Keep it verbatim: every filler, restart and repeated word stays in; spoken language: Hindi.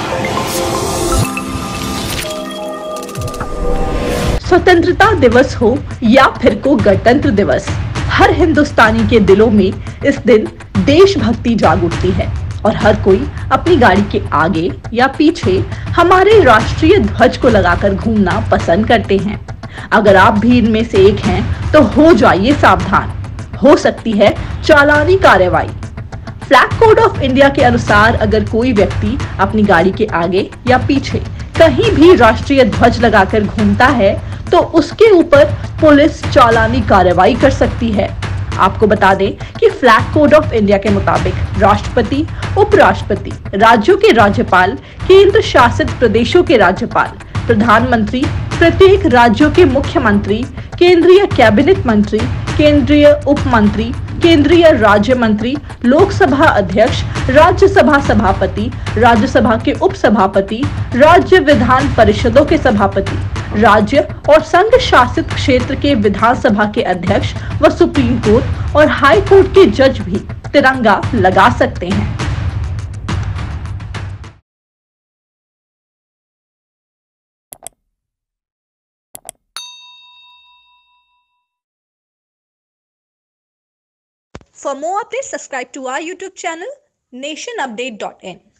स्वतंत्रता दिवस हो या फिर को गणतंत्र दिवस, हर हिंदुस्तानी के दिलों में इस दिन देशभक्ति जाग उठती है और हर कोई अपनी गाड़ी के आगे या पीछे हमारे राष्ट्रीय ध्वज को लगाकर घूमना पसंद करते हैं। अगर आप भी इनमें से एक हैं, तो हो जाइए सावधान, हो सकती है चालानी कार्रवाई। फ्लैग कोड ऑफ इंडिया के अनुसार अगर कोई व्यक्ति अपनी गाड़ी के आगे या पीछे कहीं भी राष्ट्रीय ध्वज लगाकर घूमता है तो उसके ऊपर पुलिस चालानी कार्रवाई कर सकती है। आपको बता दें कि फ्लैग कोड ऑफ इंडिया के मुताबिक राष्ट्रपति, उपराष्ट्रपति, राज्यों के राज्यपाल, केंद्र शासित प्रदेशों के राज्यपाल, प्रधानमंत्री, प्रत्येक राज्यों के मुख्यमंत्री, केंद्रीय कैबिनेट मंत्री, केंद्रीय उप मंत्री, केंद्रीय राज्य मंत्री, लोकसभा अध्यक्ष, राज्यसभा सभापति, राज्यसभा के उप सभापति, राज्य विधान परिषदों के सभापति, राज्य और संघ शासित क्षेत्र के विधानसभा के अध्यक्ष व सुप्रीम कोर्ट और हाई कोर्ट के जज भी तिरंगा लगा सकते हैं। For more updates, subscribe to our YouTube channel nation update dot in.